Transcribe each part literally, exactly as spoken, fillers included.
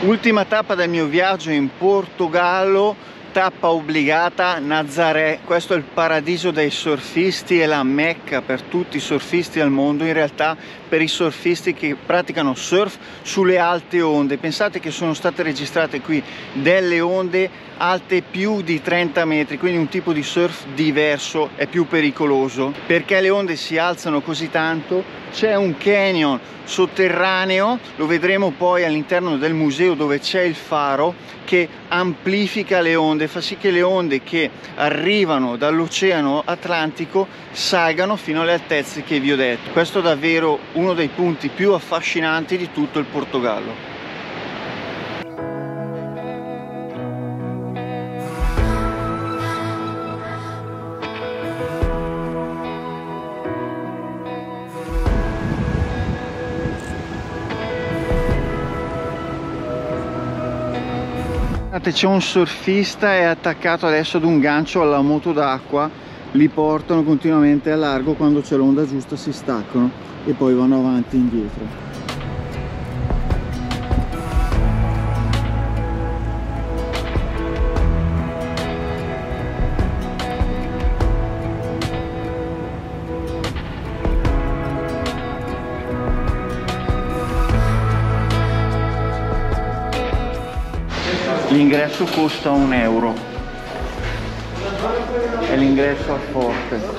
Ultima tappa del mio viaggio in Portogallo, tappa obbligata Nazaré. Questo è il paradiso dei surfisti e la mecca per tutti i surfisti al mondo, in realtà per i surfisti che praticano surf sulle alte onde. Pensate che sono state registrate qui delle onde alte più di trenta metri, quindi un tipo di surf diverso, è più pericoloso. Perché le onde si alzano così tanto? C'è un canyon sotterraneo, lo vedremo poi all'interno del museo dove c'è il faro, che amplifica le onde, fa sì che le onde che arrivano dall'oceano Atlantico salgano fino alle altezze che vi ho detto. Questo è davvero uno dei punti più affascinanti di tutto il Portogallo. C'è un surfista, è attaccato adesso ad un gancio alla moto d'acqua, li portano continuamente a largo, quando c'è l'onda giusta si staccano e poi vanno avanti e indietro. L'ingresso costa un euro, è l'ingresso al forte.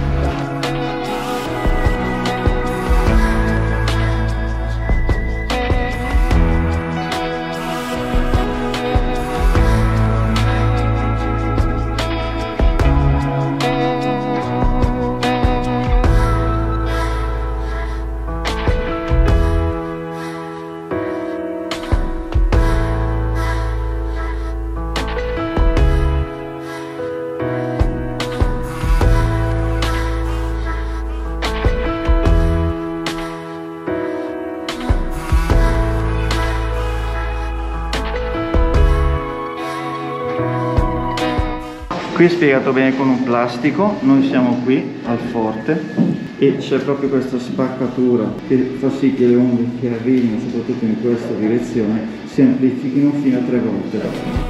Qui è spiegato bene con un plastico, noi siamo qui al forte e c'è proprio questa spaccatura che fa sì che le onde che arrivino soprattutto in questa direzione si amplifichino fino a tre volte.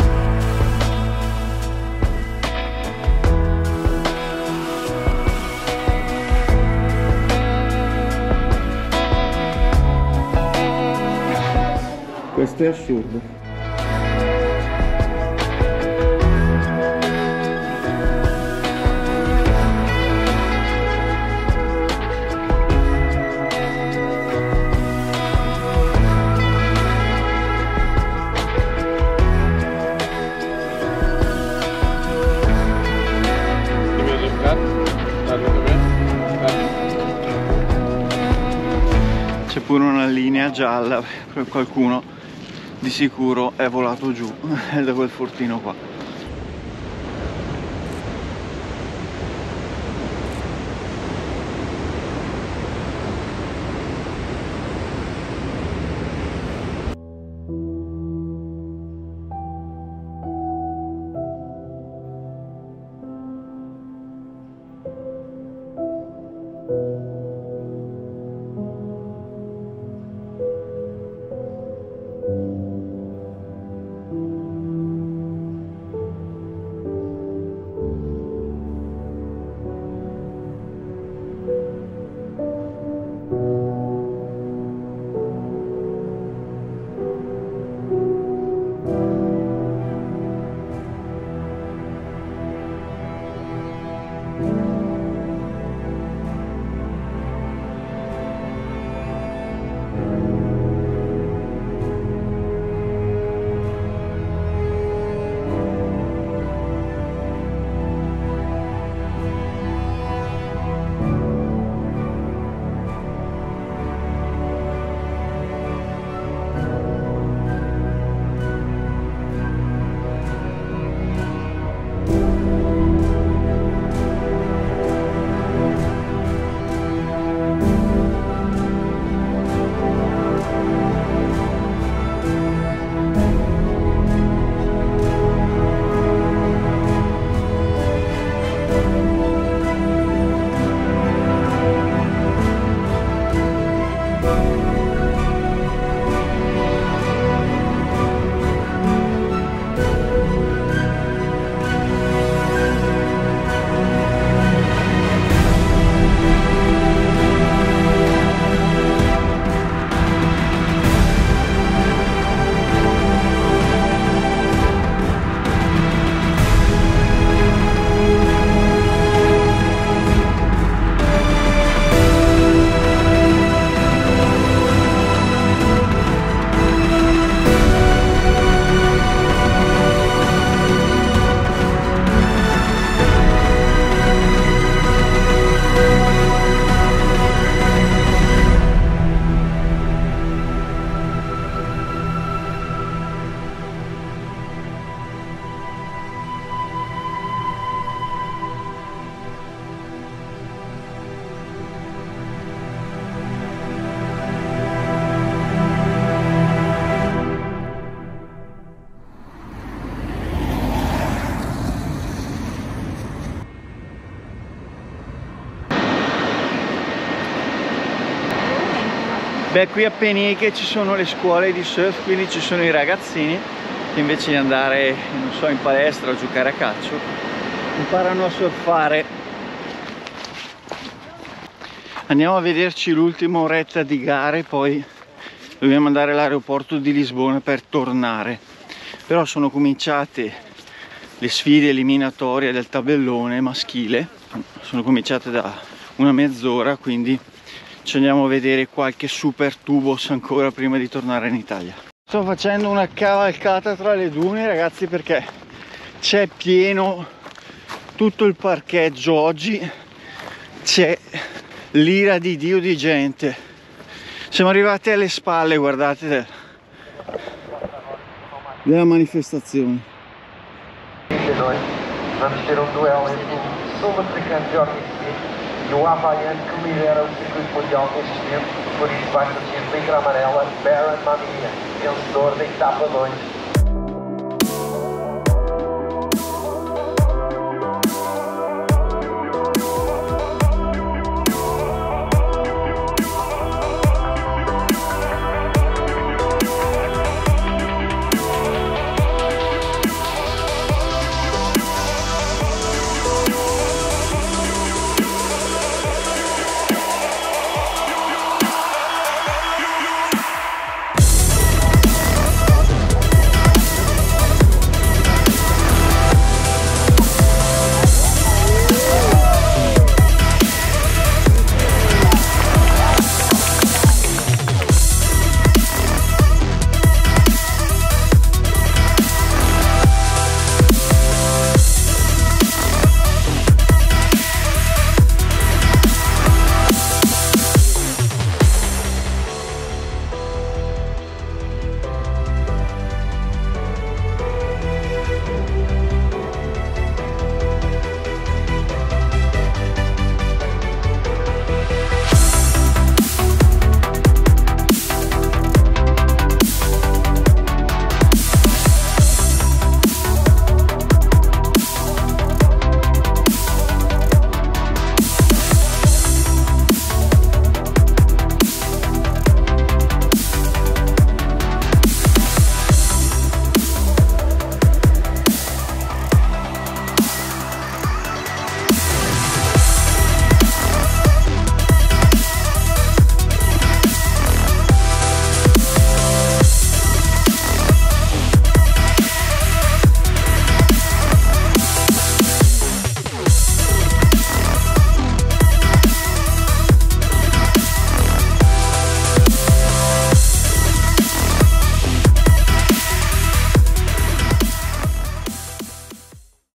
Questo è assurdo. C'è pure una linea gialla, qualcuno di sicuro è volato giù da quel fortino qua. Beh, qui a Peniche ci sono le scuole di surf, quindi ci sono i ragazzini che invece di andare, non so, in palestra o giocare a calcio, imparano a surfare. Andiamo a vederci l'ultima oretta di gare, poi dobbiamo andare all'aeroporto di Lisbona per tornare. Però sono cominciate le sfide eliminatorie del tabellone maschile, sono cominciate da una mezz'ora, quindi ci andiamo a vedere qualche super tubos ancora prima di tornare in Italia. Sto facendo una cavalcata tra le dune, ragazzi, perché c'è pieno tutto il parcheggio oggi, c'è l'ira di Dio di gente. Siamo arrivati alle spalle, guardate, del, della manifestazione. Vamos ter um duelo entre o sul-africano Jorge e o havaiano que lidera o circuito mundial neste momento, por isso basta ser negra amarela, Baron Mamiya, vencedor da etapa dois.